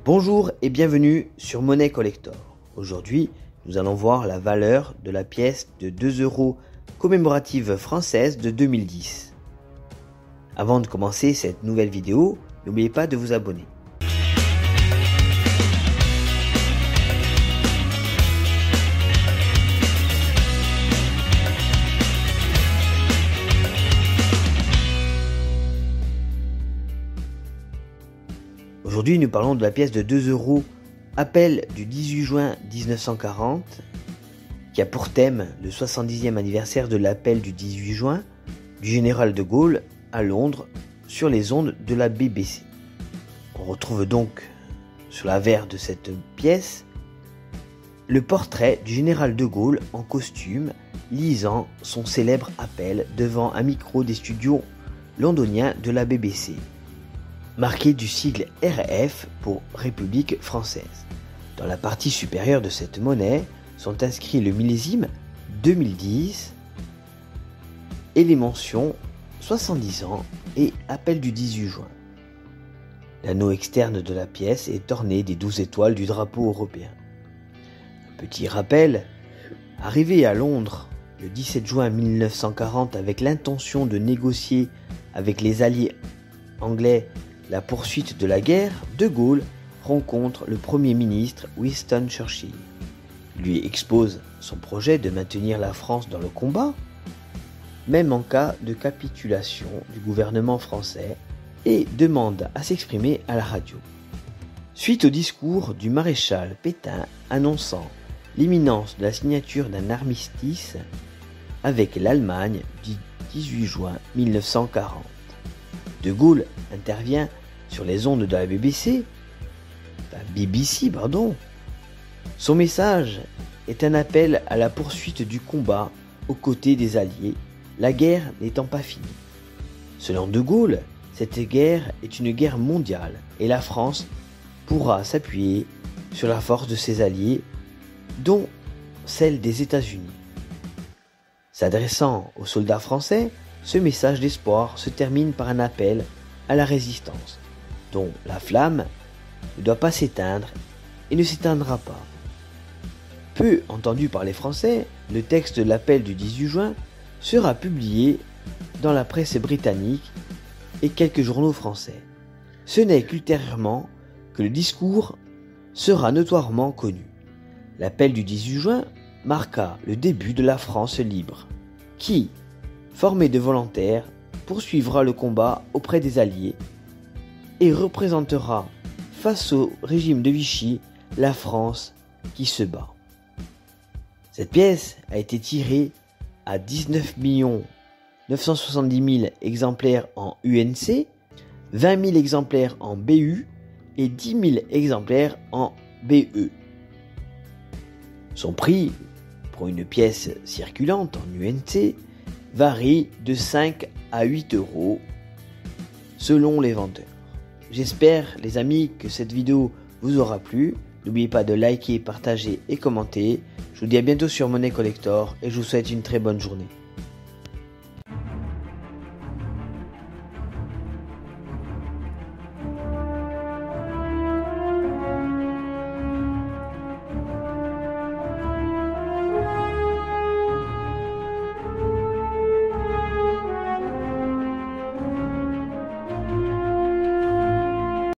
Bonjour et bienvenue sur Monnaie Collector. Aujourd'hui, nous allons voir la valeur de la pièce de 2 € commémorative française de 2010. Avant de commencer cette nouvelle vidéo, n'oubliez pas de vous abonner. Aujourd'hui, nous parlons de la pièce de 2 € Appel du 18 juin 1940, qui a pour thème le 70e anniversaire de l'appel du 18 juin du général de Gaulle à Londres sur les ondes de la BBC. On retrouve donc sur l'avers de cette pièce le portrait du général de Gaulle en costume lisant son célèbre appel devant un micro des studios londoniens de la BBC, marqué du sigle RF pour République française. Dans la partie supérieure de cette monnaie sont inscrits le millésime 2010 et les mentions 70 ans et appel du 18 juin. L'anneau externe de la pièce est orné des 12 étoiles du drapeau européen. Un petit rappel, arrivé à Londres le 17 juin 1940 avec l'intention de négocier avec les alliés anglais la poursuite de la guerre, De Gaulle rencontre le Premier ministre Winston Churchill. Il lui expose son projet de maintenir la France dans le combat, même en cas de capitulation du gouvernement français, et demande à s'exprimer à la radio. Suite au discours du maréchal Pétain annonçant l'imminence de la signature d'un armistice avec l'Allemagne du 18 juin 1940. De Gaulle intervient sur les ondes de la BBC. Son message est un appel à la poursuite du combat aux côtés des Alliés, la guerre n'étant pas finie. Selon De Gaulle, cette guerre est une guerre mondiale et la France pourra s'appuyer sur la force de ses alliés, dont celle des États-Unis. S'adressant aux soldats français, ce message d'espoir se termine par un appel à la résistance, dont la flamme ne doit pas s'éteindre et ne s'éteindra pas. Peu entendu par les Français, le texte de l'appel du 18 juin sera publié dans la presse britannique et quelques journaux français. Ce n'est qu'ultérieurement que le discours sera notoirement connu. L'appel du 18 juin marqua le début de la France libre, qui, formée de volontaires, poursuivra le combat auprès des Alliés et représentera face au régime de Vichy la France qui se bat. Cette pièce a été tirée à 19 970 000 exemplaires en UNC, 20 000 exemplaires en BU et 10 000 exemplaires en BE. Son prix pour une pièce circulante en UNC varie de 5 à 8 € selon les vendeurs. J'espère les amis que cette vidéo vous aura plu. N'oubliez pas de liker, partager et commenter. Je vous dis à bientôt sur Monnaie Collector et je vous souhaite une très bonne journée.